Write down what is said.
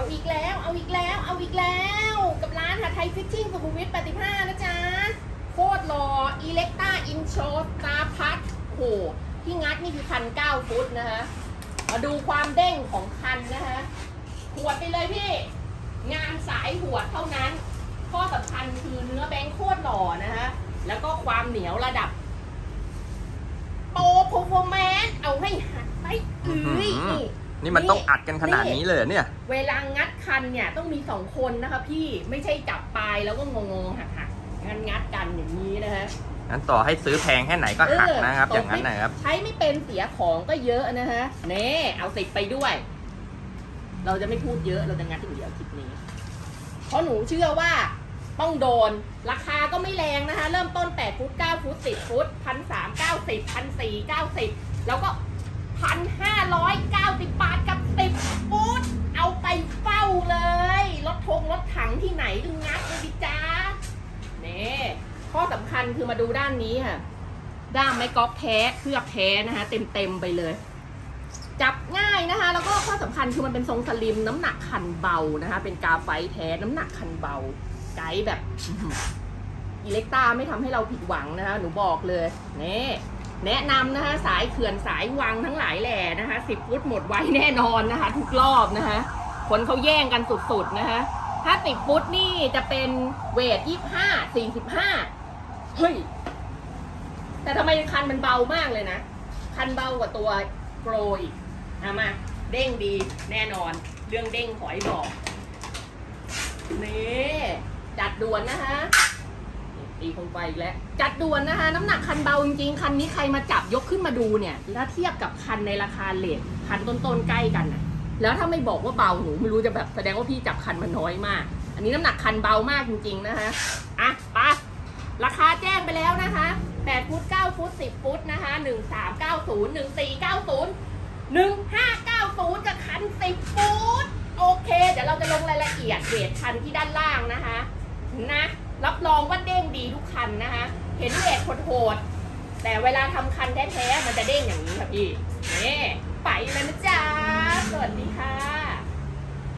อีกแล้วกับร้านหาไทยฟิชชิ่งสุขุมวิท85นะจ๊ะโคตรหล่ออิเล็กต้าอินโชสตาร์พัทโหที่งัดนี่คือคัน9 ฟุตนะคะมาดูความเด้งของคันนะคะหวดไปเลยพี่งานสายหวดเท่านั้นข้อสำคัญคือเนื้อแบงค์โคตรหล่อนะคะแล้วก็ความเหนียวระดับโปรโฟร์แมนซ์เอาให้หักไปนี่มันต้องอัดกันขนาดนี้เลยเนี่ยเวลางัดคันเนี่ยต้องมี2 คนนะคะพี่ไม่ใช่จับปลายแล้วก็งงๆหักงัดกันอย่างนี้นะคะงั้นต่อให้ซื้อแพงแค่ไหนก็หักนะครับอย่างนั้นนะครับใช้ไม่เป็นเสียของก็เยอะนะคะเน่เอา10ไปด้วย เราจะไม่พูดเยอะเราจะงัดอย่างเดียวคลิปนี้เพราะหนูเชื่อว่าต้องโดนราคาก็ไม่แรงนะคะเริ่มต้น8 ฟุต9 ฟุต10 ฟุต1,390 1,490แล้วก็1,590 บาทกับ10 ฟุตเอาไปเฝ้าเลยรถถังที่ไหนก็งัดเลยดิจ้านี่ข้อสำคัญคือมาดูด้านนี้ค่ะด้ามไม้กอล์ฟแท้เคลือบแท้นะคะเต็มไปเลยจับง่ายนะคะแล้วก็ข้อสำคัญคือมันเป็นทรงสลิมน้ำหนักคันเบานะคะเป็นกาไฟแท้น้ำหนักคันเบาไกด์แบบอิเล็กต้าไม่ทำให้เราผิดหวังนะคะหนูบอกเลยนี่แนะนำนะคะสายเขื่อนสายวังทั้งหลายแหล่นะคะ10 ฟุตหมดไว้แน่นอนนะคะทุกรอบนะคะคนเขาแย่งกันสุดๆนะคะถ้า10 ฟุตนี่จะเป็นเวท25 45เฮ้ยแต่ทำไมคันมันเบามากเลยนะคันเบากว่าตัวโปรอีกมาเด้งดีแน่นอนเรื่องเด้งขอให้บอกนี่จัดด่วนนะคะตีคงไปอีกแล้วจัดด่วนนะคะน้ำหนักคันเบาจริงๆคันนี้ใครมาจับยกขึ้นมาดูเนี่ยแล้วเทียบกับคันในราคาเลทคันต้นๆใกล้กันนะแล้วถ้าไม่บอกว่าเบาหนูไม่รู้จะแบบแสดงว่าพี่จับคันมันน้อยมากอันนี้น้ำหนักคันเบามากจริงๆนะคะอ่ะไปราคาแจ้งไปแล้วนะคะ8 ฟุต9 ฟุต10 ฟุตนะคะ1390 1490 1590กับคัน10 ฟุตโอเคเดี๋ยวเราจะลงรายละเอียดเรทคันที่ด้านล่างนะคะนะรับรองว่าเด้งดีทุกคันนะคะเห็นเรทโหดๆแต่เวลาทำคันแท้ๆมันจะเด้งอย่างนี้ค่ะพี่นี่ไปแล้วนะจ๊ะสวัสดีค่ะ